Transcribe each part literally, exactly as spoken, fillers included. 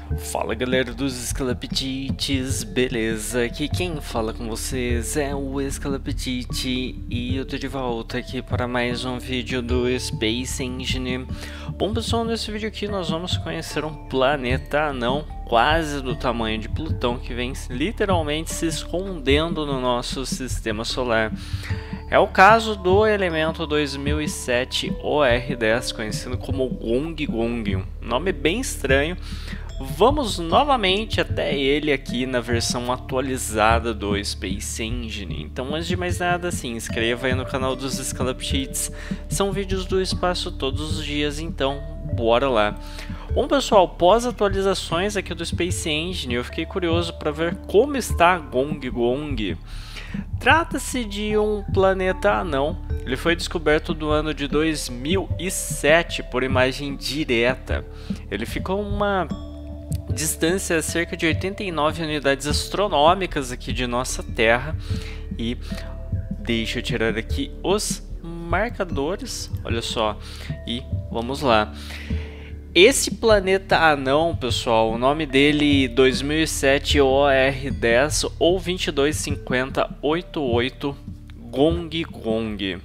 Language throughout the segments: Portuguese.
Fala galera dos Scalapitites, beleza? Aqui quem fala com vocês é o Scalapitite e eu tô de volta aqui para mais um vídeo do Space Engine. Bom pessoal, nesse vídeo aqui nós vamos conhecer um planeta anão quase do tamanho de Plutão que vem literalmente se escondendo no nosso sistema solar. É o caso do elemento dois mil e sete O R dez, conhecido como Gong Gong, um nome bem estranho. Vamos novamente até ele aqui na versão atualizada do Space Engine. Então, antes de mais nada, se inscreva aí no canal dos Scalapitites. São vídeos do espaço todos os dias, então bora lá. Bom pessoal, pós atualizações aqui do Space Engine, eu fiquei curioso para ver como está Gong Gong. Trata-se de um planeta anão. Ele foi descoberto no ano de dois mil e sete por imagem direta. Ele ficou uma distância cerca de oitenta e nove unidades astronômicas aqui de nossa Terra. E deixa eu tirar aqui os marcadores, olha só, e vamos lá. Esse planeta anão, pessoal, o nome dele dois mil e sete O R dez ou vinte e dois cinquenta oitenta e oito Gong Gong.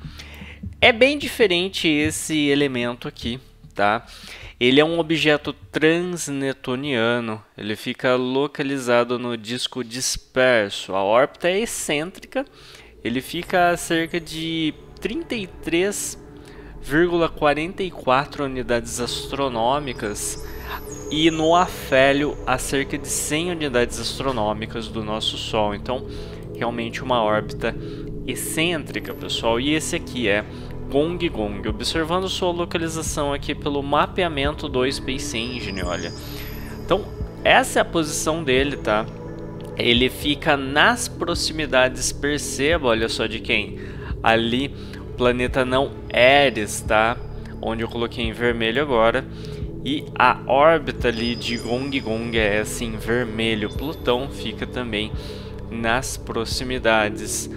É bem diferente esse elemento aqui, tá? Ele é um objeto transnetuniano, ele fica localizado no disco disperso. A órbita é excêntrica, ele fica a cerca de trinta e três vírgula quarenta e quatro unidades astronômicas e no afélio a cerca de cem unidades astronômicas do nosso Sol. Então, realmente uma órbita excêntrica, pessoal. E esse aqui é Gong Gong, observando sua localização aqui pelo mapeamento do Space Engine, olha. Então, essa é a posição dele, tá? Ele fica nas proximidades, perceba, olha só de quem? Ali, o planeta não Eris, tá? Onde eu coloquei em vermelho agora. E a órbita ali de Gong Gong é assim, vermelho. Plutão fica também nas proximidades.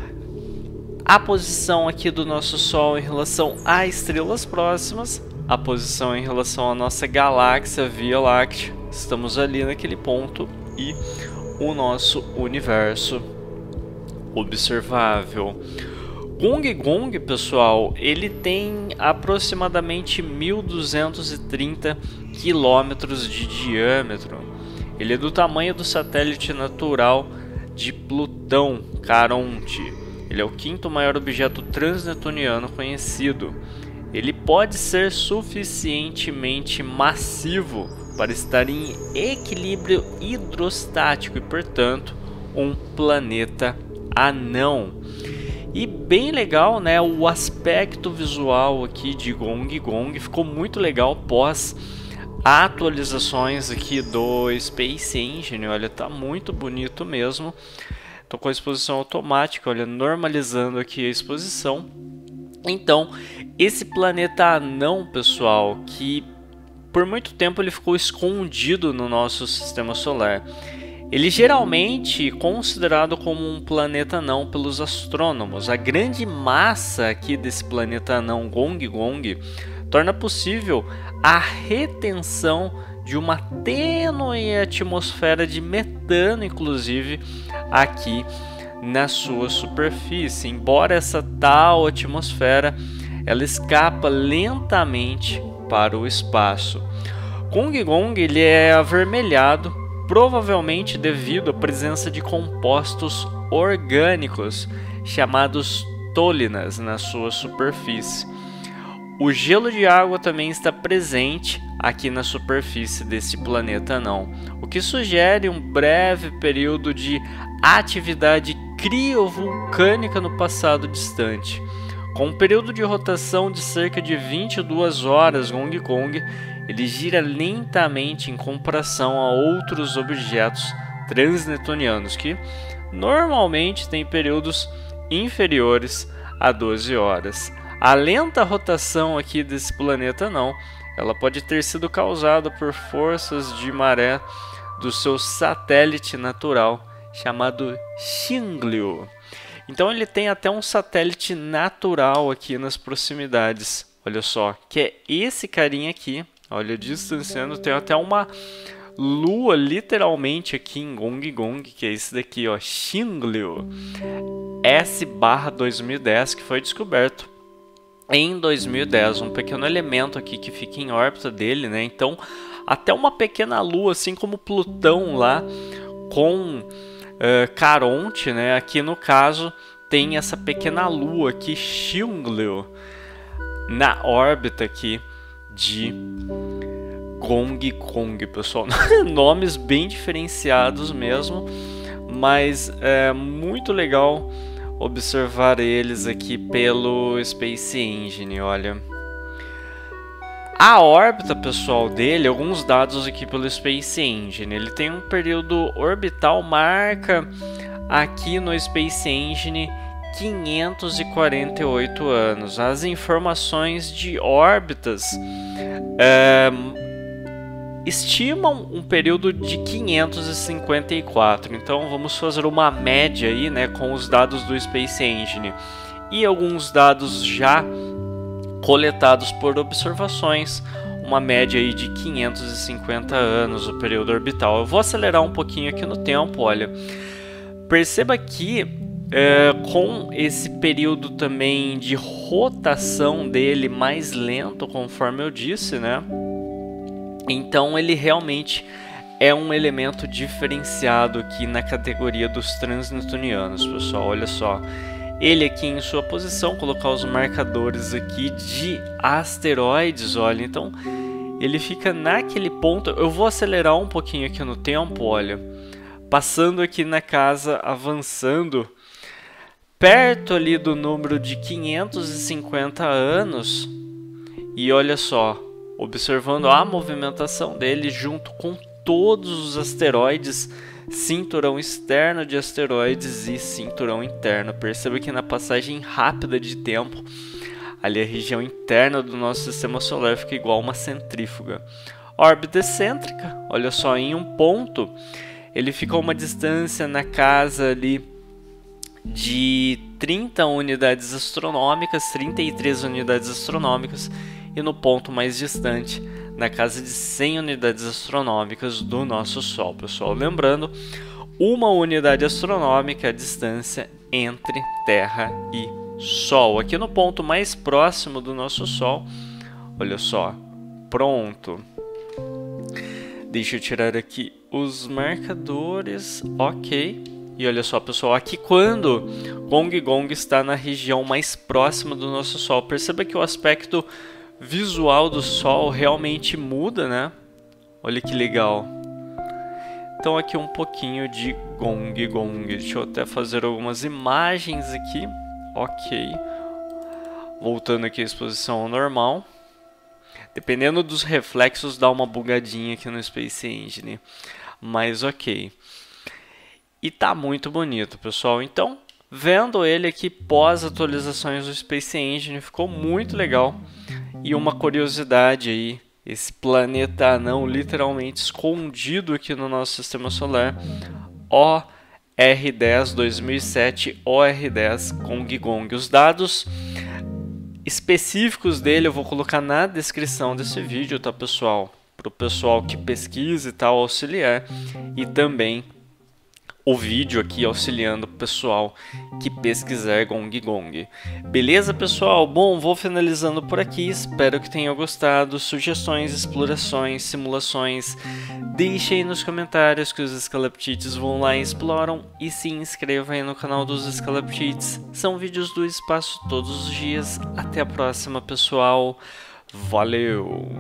A posição aqui do nosso Sol em relação a estrelas próximas, a posição em relação à nossa galáxia Via Láctea, estamos ali naquele ponto, e o nosso universo observável. Gong Gong, pessoal, ele tem aproximadamente mil duzentos e trinta quilômetros de diâmetro. Ele é do tamanho do satélite natural de Plutão, Caronte. Ele é o quinto maior objeto transnetuniano conhecido. Ele pode ser suficientemente massivo para estar em equilíbrio hidrostático e, portanto, um planeta anão. E bem legal, né? O aspecto visual aqui de Gong Gong ficou muito legal pós atualizações aqui do Space Engine. Olha, tá muito bonito mesmo. Estou com a exposição automática, olha, normalizando aqui a exposição. Então, esse planeta anão, pessoal, que por muito tempo ele ficou escondido no nosso sistema solar. Ele geralmente é considerado como um planeta anão pelos astrônomos. A grande massa aqui desse planeta anão Gong Gong torna possível a retenção de uma tênue atmosfera de metano, inclusive, aqui na sua superfície. Embora essa tal atmosfera ela escapa lentamente para o espaço. Gong Gong ele é avermelhado, provavelmente devido à presença de compostos orgânicos chamados tolinas na sua superfície. O gelo de água também está presente aqui na superfície desse planeta anão, o que sugere um breve período de atividade criovulcânica no passado distante. Com um período de rotação de cerca de vinte e duas horas, Gong Gong ele gira lentamente em comparação a outros objetos transnetunianos que normalmente têm períodos inferiores a doze horas. A lenta rotação aqui desse planeta não, ela pode ter sido causada por forças de maré do seu satélite natural chamado Xingliu. Então ele tem até um satélite natural aqui nas proximidades. Olha só, que é esse carinha aqui, Olha, distanciando, tem até uma lua literalmente aqui em Gong Gong, que é esse daqui, ó, Xingliu S dois mil e dez, que foi descoberto em dois mil e dez, um pequeno elemento aqui que fica em órbita dele, né? Então, até uma pequena lua, assim como Plutão lá com uh, Caronte, né? Aqui no caso tem essa pequena lua aqui, Xingliu, na órbita aqui de Gong Gong, pessoal. Nomes bem diferenciados mesmo, mas é muito legal observar eles aqui pelo Space Engine. Olha, a órbita, pessoal, dele, alguns dados aqui pelo Space Engine. Ele tem um período orbital, marca aqui no Space Engine quinhentos e quarenta e oito anos. As informações de órbitas é, estimam um período de quinhentos e cinquenta e quatro. Então vamos fazer uma média aí, né, com os dados do Space Engine e alguns dados já coletados por observações, uma média aí de quinhentos e cinquenta anos o período orbital. Eu vou acelerar um pouquinho aqui no tempo, olha. Perceba que é, com esse período também de rotação dele mais lento, conforme eu disse, né? Então ele realmente é um elemento diferenciado aqui na categoria dos transneptunianos, pessoal. Olha só, ele aqui em sua posição, colocar os marcadores aqui de asteroides, olha, então ele fica naquele ponto. Eu vou acelerar um pouquinho aqui no tempo, olha, passando aqui na casa, avançando perto ali do número de quinhentos e cinquenta anos, e olha só, observando a movimentação dele junto com todos os asteroides, cinturão externo de asteroides e cinturão interno. Perceba que na passagem rápida de tempo, ali a região interna do nosso sistema solar fica igual uma centrífuga. Órbita excêntrica, olha só, em um ponto ele fica a uma distância na casa ali de trinta unidades astronômicas, trinta e três unidades astronômicas, e no ponto mais distante, na casa de cem unidades astronômicas do nosso Sol, pessoal. Lembrando, uma unidade astronômica é a distância entre Terra e Sol. Aqui no ponto mais próximo do nosso Sol, olha só, pronto. Deixa eu tirar aqui os marcadores, ok. E olha só, pessoal, aqui quando Gong Gong está na região mais próxima do nosso Sol, perceba que o aspecto visual do Sol realmente muda, né? Olha que legal. Então aqui um pouquinho de Gong Gong. Deixa eu até fazer algumas imagens aqui. Ok. Voltando aqui à exposição normal. Dependendo dos reflexos, dá uma bugadinha aqui no Space Engine. Mas ok. E tá muito bonito, pessoal. Então, vendo ele aqui pós atualizações do Space Engine, ficou muito legal. E uma curiosidade aí, esse planeta anão literalmente escondido aqui no nosso sistema solar, O R dez dois mil e sete O R dez Gong Gong. Os dados específicos dele eu vou colocar na descrição desse vídeo, tá, pessoal? Para o pessoal que pesquisa e tal auxiliar, e também o vídeo aqui auxiliando o pessoal que pesquisar Gong Gong. Beleza, pessoal? Bom, vou finalizando por aqui. Espero que tenham gostado. Sugestões, explorações, simulações, deixem aí nos comentários que os Escalaptites vão lá e exploram. E se inscrevam aí no canal dos Escalaptites. São vídeos do espaço todos os dias. Até a próxima, pessoal. Valeu!